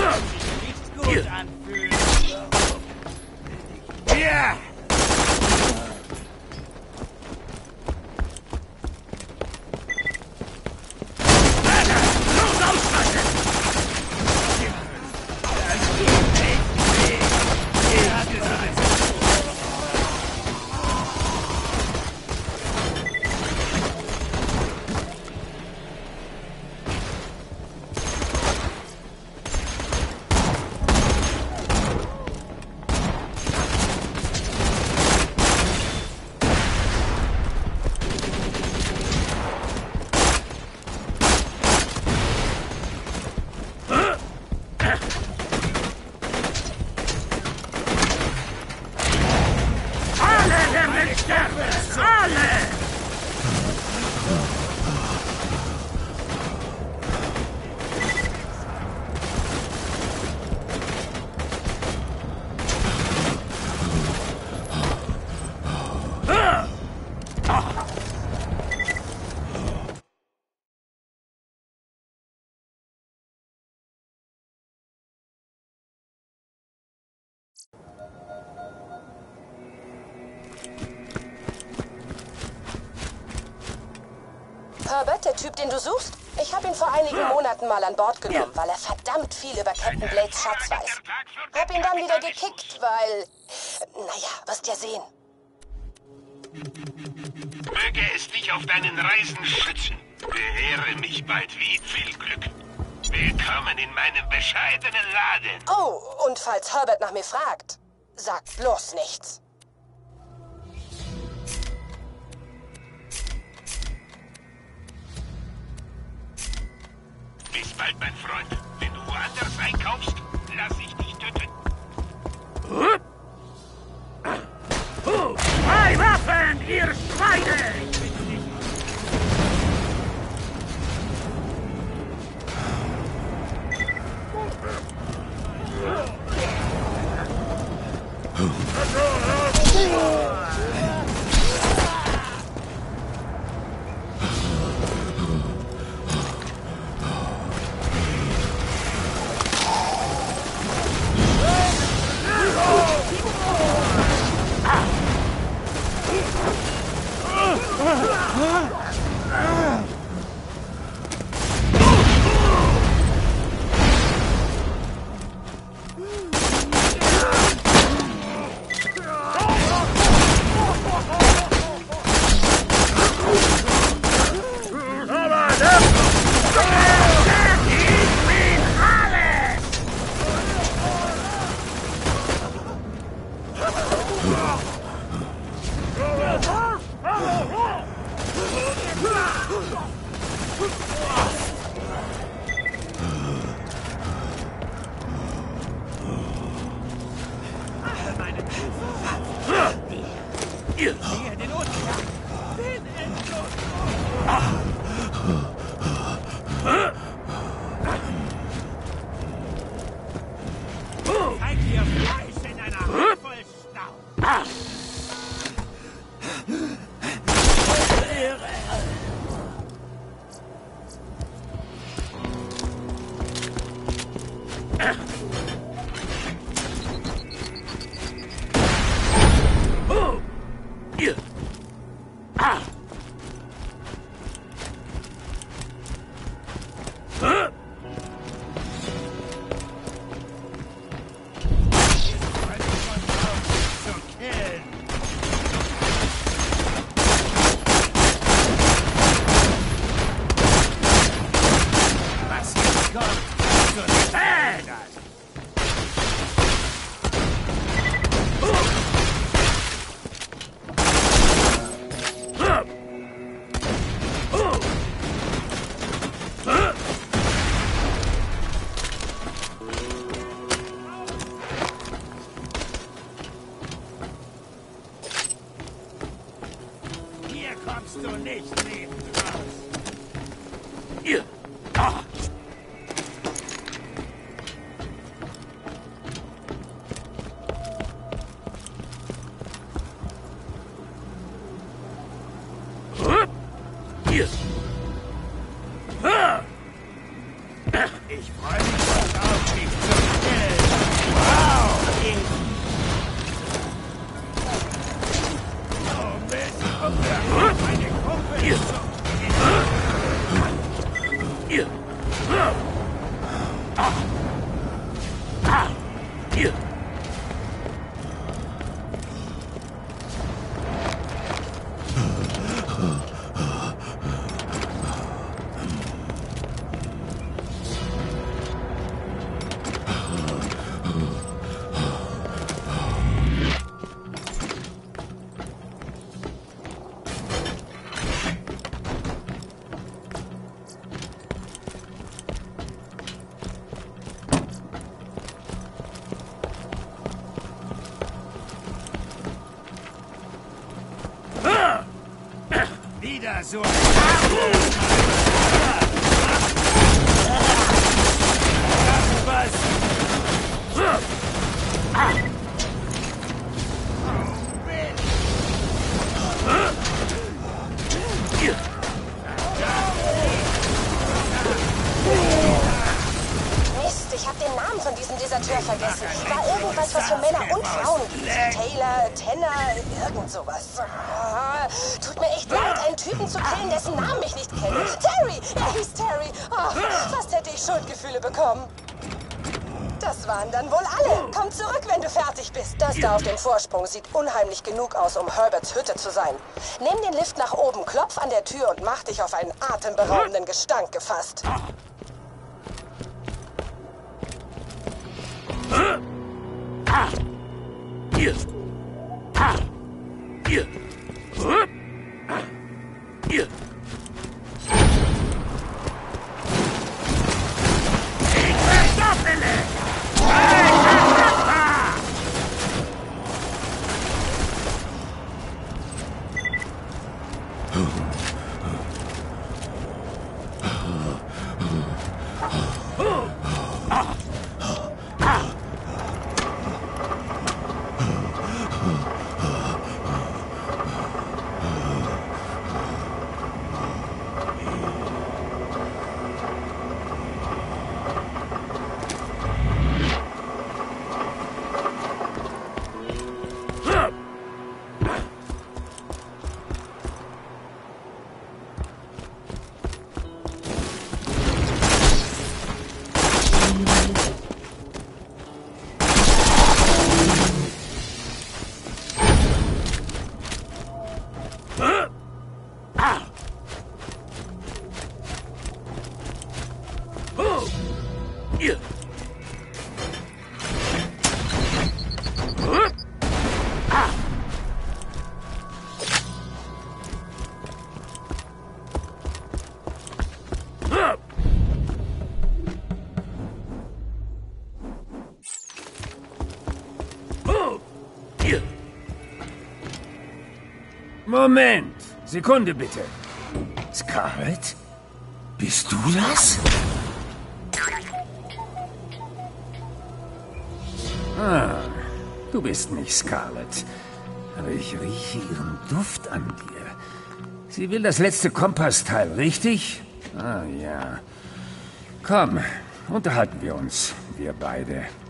sich nicht gut anfühlen. Ja! Herbert, der Typ, den du suchst? Ich habe ihn vor einigen Monaten mal an Bord genommen, weil er verdammt viel über Captain Blades Schatz weiß. Hab ihn dann wieder gekickt, weil... Naja, wirst ja sehen. Möge es dich auf deinen Reisen schützen. Beehre mich bald wie viel Glück. Willkommen in meinem bescheidenen Laden. Oh, und falls Herbert nach mir fragt, sag bloß nichts. Bis bald, mein Freund. Wenn du woanders einkaufst, lass ich dich töten. Zwei Waffen, ihr Schweine! Ich freue mich auf dich zu Wieder so. Was? Mist, ich habe den Namen von diesem Deserteur vergessen. War irgendwas, was für Männer und Frauen gibt. Taylor, Tanner, irgend sowas. Tut mir echt leid, einen Typen zu killen, dessen Namen ich nicht kenne. Terry! Er hieß Terry. Oh, fast hätte ich Schuldgefühle bekommen. Das waren dann wohl alle. Komm zurück, wenn du fertig bist. Das da auf dem Vorsprung sieht unheimlich genug aus, um Herberts Hütte zu sein. Nimm den Lift nach oben, klopf an der Tür und mach dich auf einen atemberaubenden Gestank gefasst. Moment. Sekunde bitte. Scarlett? Bist du das? Du bist nicht Scarlett. Aber ich rieche ihren Duft an dir. Sie will das letzte Kompassteil, richtig? Ah ja. Komm, unterhalten wir uns, wir beide.